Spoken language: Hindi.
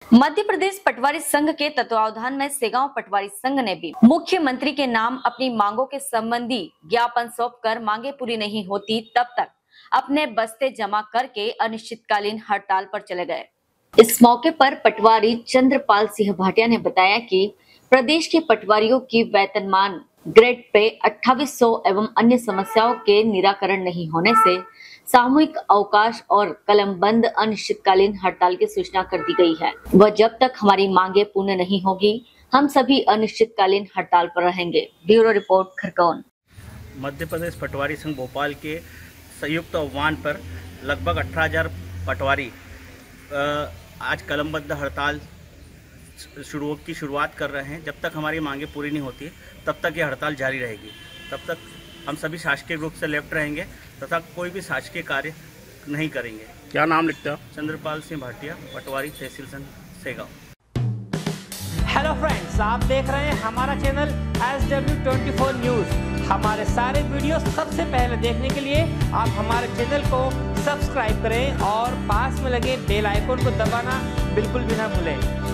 मध्य प्रदेश पटवारी संघ के तत्वावधान में सेगांव पटवारी संघ ने भी मुख्यमंत्री के नाम अपनी मांगों के संबंधी ज्ञापन सौंपकर मांगे पूरी नहीं होती तब तक अपने बस्ते जमा करके अनिश्चितकालीन हड़ताल पर चले गए। इस मौके पर पटवारी चंद्रपाल सिंह भाटिया ने बताया कि प्रदेश के पटवारियों की वेतनमान ग्रेड पे 2800 एवं अन्य समस्याओं के निराकरण नहीं होने से सामूहिक अवकाश और कलमबंद अनिश्चितकालीन हड़ताल की सूचना कर दी गई है। वह जब तक हमारी मांगे पूर्ण नहीं होगी हम सभी अनिश्चितकालीन हड़ताल पर रहेंगे। Bureau report Khargone. मध्य प्रदेश पटवारी संघ भोपाल के संयुक्त आह्वान पर लगभग 18,000 पटवारी आज कलमबद्ध हड़ताल की शुरुआत कर रहे हैं। जब तक हमारी मांगे पूरी नहीं होती तब तक ये हड़ताल जारी रहेगी। तब तक हम सभी शासकीय ग्रुप से लेफ्ट रहेंगे तथा कोई भी शासकीय कार्य नहीं करेंगे। क्या नाम लिखते हो? चंद्रपाल सिंह भाटिया, पटवारी तहसील संघ सेगांव। हेलो फ्रेंड्स, आप देख रहे हैं हमारा चैनल SW24 न्यूज़। हमारे सारे वीडियो सबसे पहले देखने के लिए आप हमारे चैनल को सब्सक्राइब करें और पास में लगे बेल आइकन को दबाना बिल्कुल भी ना भूलें।